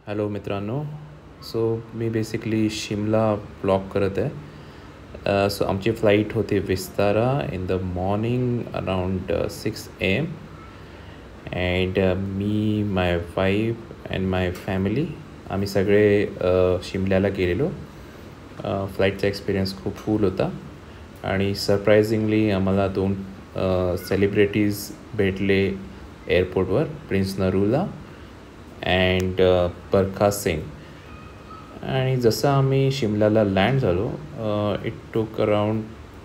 Hello मित्रांनो. So मी basically Shimla blog करत आहे. सो आमची फ्लाईट होती Vistara in the morning around 6 AM. And मी my wife and my family आम्ही सगळे शिमल्याला गेलेलो. फ्लाईटचा एक्सपिरियन्स खूप कूल होता आणि सरप्रायझिंगली आम्हाला 2 सेलिब्रिटीज भेटले एअरपोर्टवर, प्रिन्स नरूला अँड बरखा सिंग. आणि जसं आम्ही शिमल्याला लँड झालो, it took around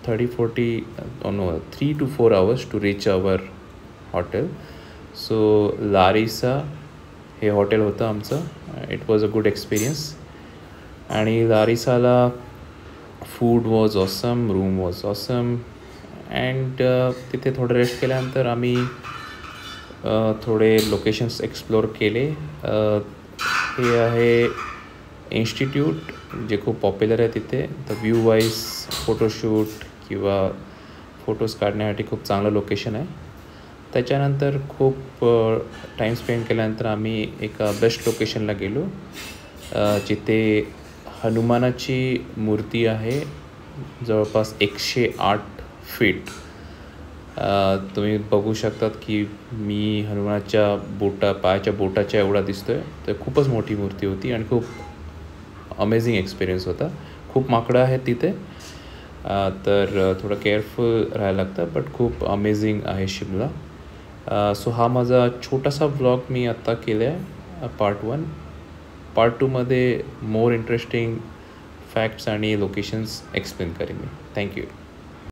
3 to 4 hours to reach our hotel. So Larisa हे हॉटेल होतं आमचं. It was a good experience. आणि लारिसाला food was awesome, room was awesome. And तिथे थोडं रेस्ट केल्यानंतर आम्ही थोडे लोकेशन्स एक्सप्लोर केले. हे आहे इन्स्टिट्यूट जे खूप पॉप्युलर आहे तिथे. द व्ह्यू वाईज फोटोशूट किंवा फोटोज काढण्यासाठी खूप चांगलं लोकेशन आहे. त्याच्यानंतर खूप टाईम स्पेंड केल्यानंतर आम्ही एका बेस्ट लोकेशनला गेलो जिथे हनुमानाची मूर्ती आहे जवळपास 108 फीट. तुम्ही बघू शकतात की मी हनुमानाच्या पायाच्या बोटाच्या एवढा दिसतो आहे. तर खूपच मोठी मूर्ती होती आणि खूप अमेझिंग एक्सपिरियन्स होता. खूप माकडं आहेत तिथे, तर थोडं केअरफुल राहायला लागतं, बट खूप अमेझिंग आहे शिमला. सो हा माझा छोटासा व्लॉग मी आत्ता केला आहे, पार्ट 1. पार्ट 2मध्ये मोर इंटरेस्टिंग फॅक्ट्स आणि लोकेशन्स एक्सप्लेन करेन मी. थँक्यू.